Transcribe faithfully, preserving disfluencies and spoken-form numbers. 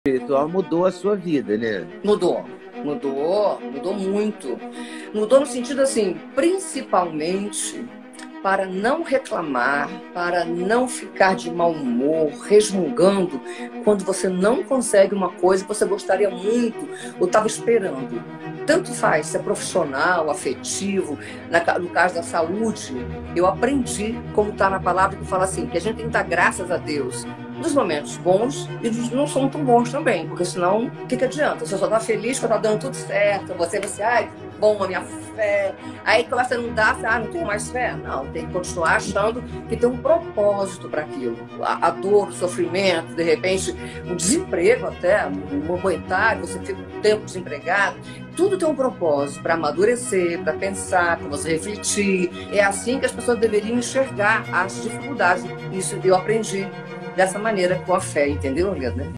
espiritual mudou a sua vida, né? Mudou, mudou, mudou muito. Mudou no sentido assim, principalmente para não reclamar, para não ficar de mau humor, resmungando, quando você não consegue uma coisa que você gostaria muito ou estava esperando. Tanto faz se é profissional, afetivo, no caso da saúde, eu aprendi, como está na palavra que fala assim, que a gente tem que dar graças a Deus dos momentos bons e dos não são tão bons também, porque senão, o que, que adianta? Você só está feliz que está dando tudo certo, você, você, ai, bom, a minha fé. Aí começa a não dar, ah, não tenho mais fé. Não, tem que continuar achando que tem um propósito para aquilo. A, a dor, o sofrimento, de repente, o desemprego até, o momentário, você fica um tempo desempregado. Tudo tem um propósito para amadurecer, para pensar, para você refletir. É assim que as pessoas deveriam enxergar as dificuldades. Isso eu aprendi dessa maneira com a fé, entendeu, Leda?